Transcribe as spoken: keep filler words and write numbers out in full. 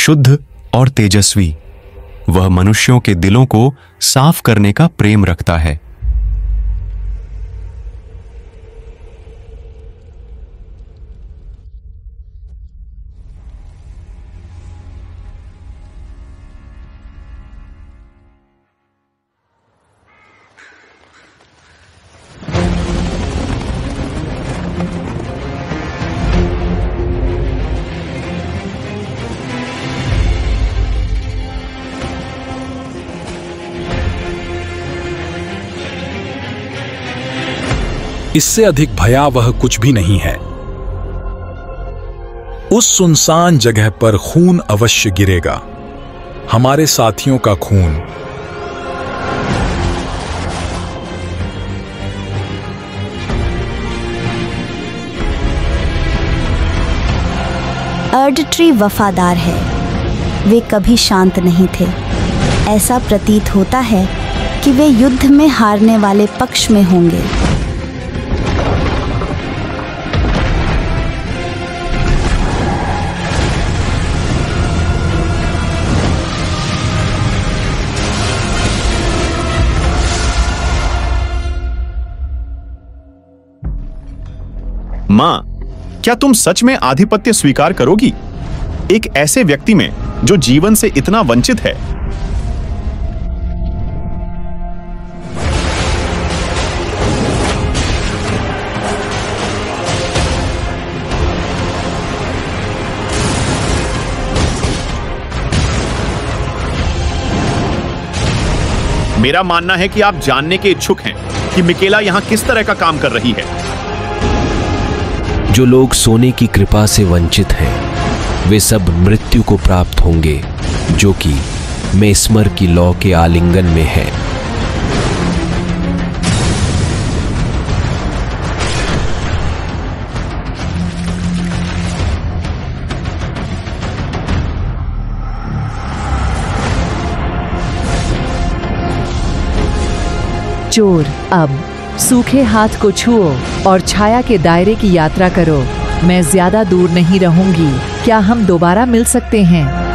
शुद्ध और तेजस्वी। वह मनुष्यों के दिलों को साफ करने का प्रेम रखता है। इससे अधिक भयावह कुछ भी नहीं है। उस सुनसान जगह पर खून अवश्य गिरेगा, हमारे साथियों का खून। अर्डट्री वफादार है। वे कभी शांत नहीं थे। ऐसा प्रतीत होता है कि वे युद्ध में हारने वाले पक्ष में होंगे। मां, क्या तुम सच में आधिपत्य स्वीकार करोगी एक ऐसे व्यक्ति में जो जीवन से इतना वंचित है? मेरा मानना है कि आप जानने के इच्छुक हैं कि मिकेला यहां किस तरह का काम कर रही है। जो लोग सोने की कृपा से वंचित हैं, वे सब मृत्यु को प्राप्त होंगे, जो कि मेस्मर की लौ के आलिंगन में है। चोर, अब सूखे हाथ को छुओ और छाया के दायरे की यात्रा करो। मैं ज्यादा दूर नहीं रहूंगी। क्या हम दोबारा मिल सकते हैं?